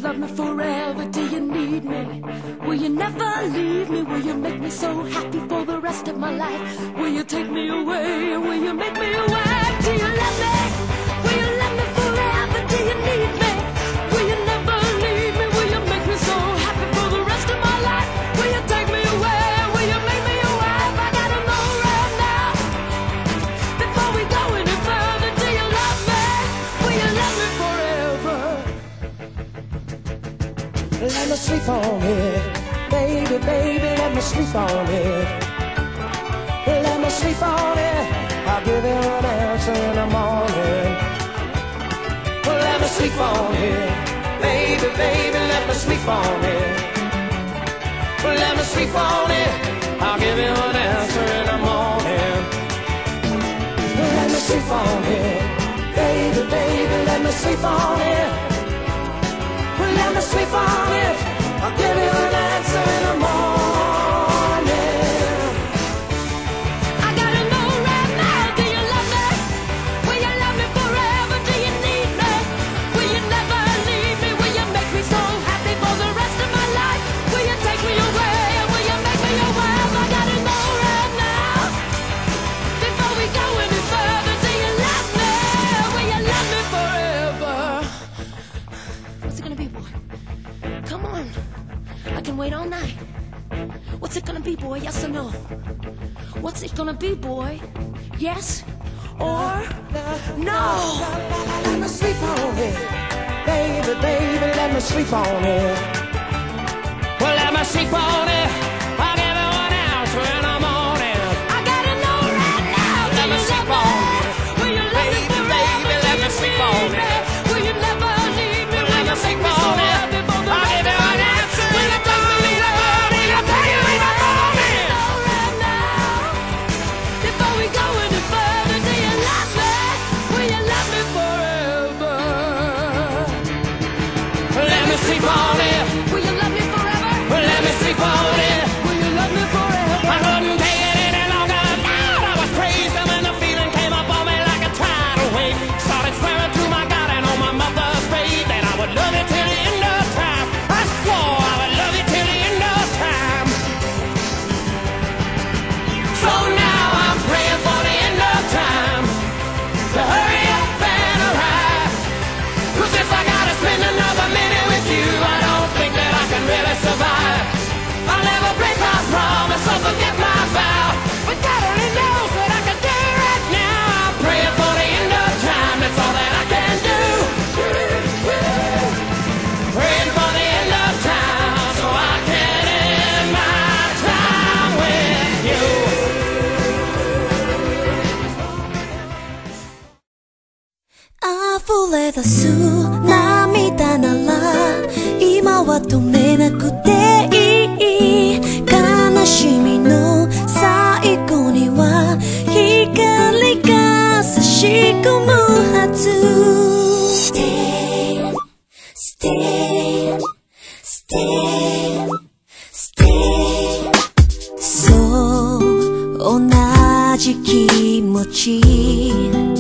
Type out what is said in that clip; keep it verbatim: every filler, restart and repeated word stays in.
love me forever? Do you need me? Will you never leave me? Will you make me so happy for the rest of my life? Will you take me away? Will you make me away? Do you love me? Will you love me forever? Do you need me? Will you never leave me? Will you make me so happy for the rest of my life? Will you take me away? Will you make me your wife? I gotta know right now, before we go any further. Do you love me? Will you love me forever? Let me sleep on it, baby, baby, let me sleep on it. Let me sleep on it, I'll give you an answer in the morning. Let me sleep on it, baby, baby, let me sleep on it. Let me sleep on it, I'll give you an answer in the morning. Let me sleep on it, baby, baby, let me sleep on it. Let me sleep on it, I'll give you an answer in the morning. I gotta know right now, do you love me? Will you love me forever? Do you need me? Will you never leave me? Will you make me so happy for the rest of my life? Will you take me away? Will you make me your wife? I gotta know right now, before we go any further. Do you love me? Will you love me forever? What's it gonna be, boy? Come on, I can wait all night. What's it gonna be, boy? Yes or no? What's it gonna be, boy? Yes or no? Let me sleep on it, baby, baby, let me sleep on it. Well, let me sleep on it, I'll give you an answer in the morning. I gotta know right now, do Let me you sleep love on me? it, Will you love me baby, forever? baby, let Do me you sleep need on me? it. Will you never leave me? Let Will me you sleep make me so on it, happy for the I'll rest give of you my an life? answer Will in you the take me morning. away? Will you I'll tell take you me in the away? morning. Know right now, before we go any further. Do you love me? Will you love me forever? Let me sleep on it, Will you love me forever? let me sleep on it. Will you love me forever? I couldn't take it any longer. Lord, I was crazy when the feeling came up on me like a tidal wave. Started swearing to my God and on my mother's grave that I would love you till the end of time. I swore I would love you till the end of time. So now I'm praying for the end of time to hurry up and arrive. 'Cause if I gotta spend another minute with you, I don't think that I can really survive. I'll never break my promise or forget my vow, but God only knows what I can do right now. I'm praying for the end of time, that's all that I can do. Praying for the end of time so I can end my time with you. 溢れ出す涙なら今は止めなくていい。悲しみの最後には光が差し込むはず。 Stay, stay, stay, stay そう同じ気持ち